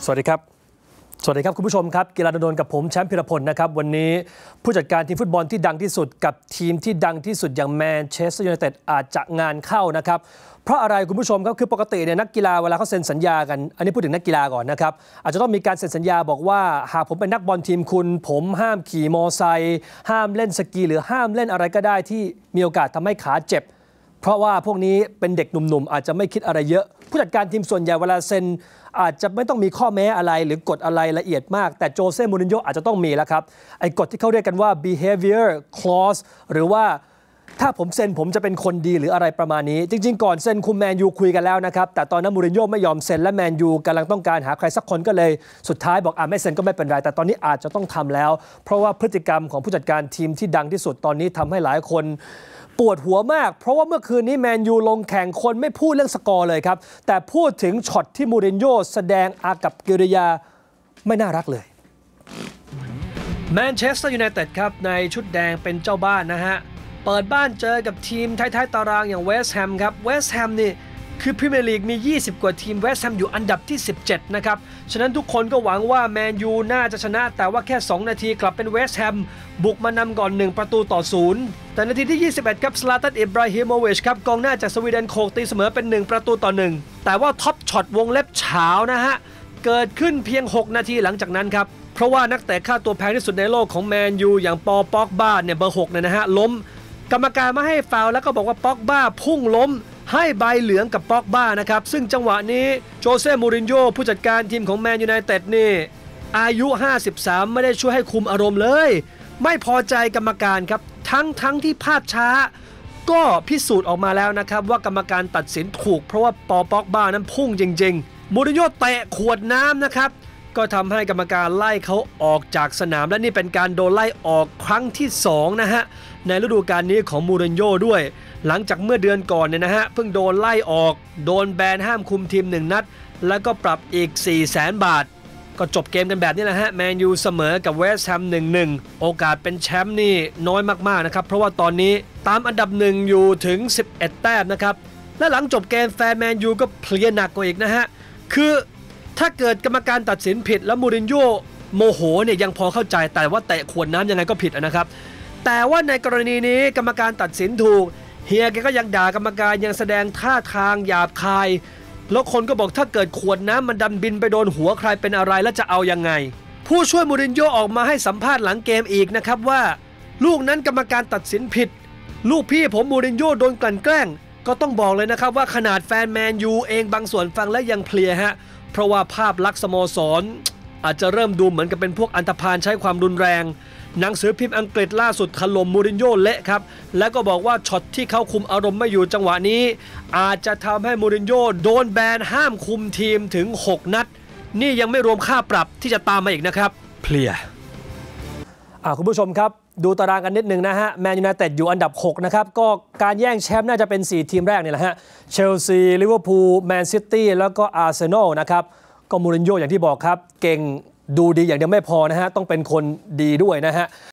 สวัสดีครับคุณผู้ชมครับกีฬาโดนกับผมแชมป์พิรพลนะครับวันนี้ผู้จัดการทีมฟุตบอลที่ดังที่สุดกับทีมที่ดังที่สุดอย่างแมนเชสเตอร์ยูไนเต็ดอาจจะงานเข้านะครับเพราะอะไรคุณผู้ชมครับคือปกติเนี่ยนักกีฬาเวลาเขาเซ็นสัญญากันอันนี้พูดถึงนักกีฬาก่อนนะครับอาจจะต้องมีการเซ็นสัญญาบอกว่าหากผมเป็นนักบอลทีมคุณผมห้ามขี่มอไซค์ห้ามเล่นสกีหรือห้ามเล่นอะไรก็ได้ที่มีโอกาสทำให้ขาเจ็บเพราะว่าพวกนี้เป็นเด็กหนุ่มๆอาจจะไม่คิดอะไรเยอะผู้จัดการทีมส่วนใหญ่เวลาเซ็นอาจจะไม่ต้องมีข้อแม้อะไรหรือกฎอะไรละเอียดมากแต่โจเซ่ มูรินโญ่อาจจะต้องมีแล้วครับไอ้กฎที่เขาเรียกกันว่า behavior clause หรือว่าถ้าผมเซ็นผมจะเป็นคนดีหรืออะไรประมาณนี้จริงๆก่อนเซ็นคุมแมนยูคุยกันแล้วนะครับแต่ตอนนั้นมูรินโญ่ไม่ยอมเซ็นและแมนยูกำลังต้องการหาใครสักคนก็เลยสุดท้ายบอกไม่เซ็นก็ไม่เป็นไรแต่ตอนนี้อาจจะต้องทำแล้วเพราะว่าพฤติกรรมของผู้จัดการทีมที่ดังที่สุดตอนนี้ทำให้หลายคนปวดหัวมากเพราะว่าเมื่อคืนนี้แมนยูลงแข่งคนไม่พูดเรื่องสกอร์เลยครับแต่พูดถึงช็อตที่มูรินโญ่แสดงอากับกิริยาไม่น่ารักเลยแมนเชสเตอร์ยูไนเต็ดครับในชุดแดงเป็นเจ้าบ้านนะฮะเปิดบ้านเจอกับทีมท้ายๆตารางอย่างเวสต์แฮมครับเวสต์แฮมนี่คือพรีเมียร์ลีกมี20กว่าทีมเวสต์แฮมอยู่อันดับที่17นะครับฉะนั้นทุกคนก็หวังว่าแมนยูน่าจะชนะแต่ว่าแค่2นาทีกลับเป็นเวสต์แฮมบุกมานำก่อน1-0แต่นาทีที่21ครับซลาตัน อิบราฮิโมวิชครับกองหน้าจากสวีเดนโขกตีเสมอเป็น1-1แต่ว่าท็อปช็อตวงเล็บเฉานะฮะเกิดขึ้นเพียง6นาทีหลังจากนั้นครับเพราะว่านักเตะค่าตัวแพงที่สุดในโลกของแมนยูอย่างปอป็อกบ้าเนี่ยเบอร์6เนี่ยนะฮะล้มกรรมการไม่ให้ฟาวล์แล้วก็บอกว่าป็อกบ้าพุ่งล้มให้ใบเหลืองกับป็อกบ้านะครับซึ่งจังหวะนี้โจเซ่ มูรินโญ่ผู้จัดการทีมของแมนยูไนเต็ดนี่อายุ53ไม่ได้ช่วยให้คุมอารมณ์เลยไม่พอใจกรรมการครับทั้งที่ภาพช้าก็พิสูจน์ออกมาแล้วนะครับว่ากรรมการตัดสินถูกเพราะว่าปอป็อกบ้านั้นพุ่งจริงๆมูรินโญ่เตะขวดน้ำนะครับก็ทำให้กรรมการไล่เขาออกจากสนามและนี่เป็นการโดนไล่ออกครั้งที่2นะฮะในฤดูกาลนี้ของมูรินโญ่ด้วยหลังจากเมื่อเดือนก่อนเนี่ยนะฮะเพิ่งโดนไล่ออกโดนแบนห้ามคุมทีม1นัดแล้วก็ปรับอีก 400,000 บาทก็จบเกมกันแบบนี้แหละฮะแมนยูเสมอกับเวสต์แฮม 1-1 โอกาสเป็นแชมป์นี่น้อยมากๆนะครับเพราะว่าตอนนี้ตามอันดับ1อยู่ถึง11แต้มนะครับและหลังจบเกมแฟนแมนยูก็เพลียหนักกว่าอีกนะฮะคือถ้าเกิดกรรมการตัดสินผิดแล้วมูรินโญ่โมโหเนี่ยยังพอเข้าใจแต่ว่าเตะขวดน้ำยังไงก็ผิดนะครับแต่ว่าในกรณีนี้กรรมการตัดสินถูกเฮียแกก็ยังด่ากรรมการยังแสดงท่าทางหยาบคายแล้วคนก็บอกถ้าเกิดขวดน้ำมันดันบินไปโดนหัวใครเป็นอะไรแล้วจะเอายังไงผู้ช่วยมูรินโญ่ออกมาให้สัมภาษณ์หลังเกมอีกนะครับว่าลูกนั้นกรรมการตัดสินผิดลูกพี่ผมมูรินโญ่โดนกลั่นแกล้งก็ต้องบอกเลยนะครับว่าขนาดแฟนแมนยูเองบางส่วนฟังและยังเพลียฮะเพราะว่าภาพลักษณ์สโมสรอาจจะเริ่มดูเหมือนกับเป็นพวกอันธพาลใช้ความรุนแรงหนังสือพิมพ์อังกฤษล่าสุดถล่มมูรินโญ่เละครับแล้วก็บอกว่าช็อตที่เขาคุมอารมณ์ไม่อยู่จังหวะนี้อาจจะทำให้มูรินโญ่โดนแบนห้ามคุมทีมถึง6นัดนี่ยังไม่รวมค่าปรับที่จะตามมาอีกนะครับเพลียคุณผู้ชมครับดูตารางกันนิดนึงนะฮะแมนยูไนเต็ดอยู่อันดับ6นะครับก็การแย่งแชมป์น่าจะเป็น4ทีมแรกนี่แหละฮะเชลซีลิเวอร์พูลแมนซิตี้แล้วก็อาร์เซนอลนะครับก็มูรินโญ่อย่างที่บอกครับเก่งดูดีอย่างเดียวไม่พอนะฮะต้องเป็นคนดีด้วยนะฮะ